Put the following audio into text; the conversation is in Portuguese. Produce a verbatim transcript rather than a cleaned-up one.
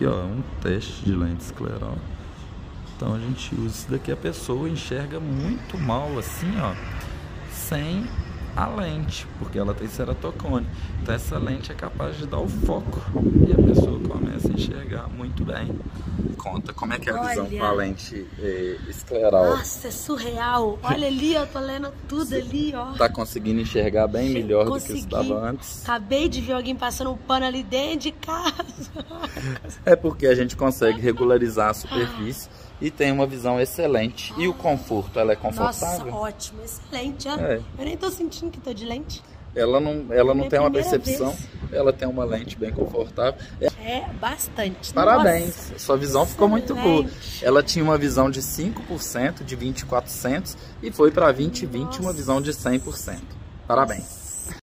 aqui, ó, um teste de lente escleral. Então a gente usa isso daqui, a pessoa enxerga muito mal assim, ó, sem a lente, porque ela tem ceratocone. Então essa lente é capaz de dar o foco e a pessoa começa a enxergar muito bem. Conta, como é que é a visão Olha. com a lente eh, escleral? Nossa, é surreal. Olha ali, eu tô lendo tudo ali, ó. Tá conseguindo enxergar bem melhor Consegui. do que estava antes? Acabei de ver alguém passando um pano ali dentro de casa. É porque a gente consegue regularizar a superfície e tem uma visão excelente. E o conforto, ela é confortável? Nossa, ótimo, excelente. Ó. É. Eu nem tô sentindo que tô de lente. Ela não, ela não Minha tem uma primeira percepção, vez. ela tem uma lente bem confortável. É, É, bastante. parabéns, Nossa, sua visão ficou muito boa. excelente. Ela tinha uma visão de cinco por cento, de vinte e quatrocentos, e foi para vinte e vinte uma Nossa. visão de cem por cento. Parabéns.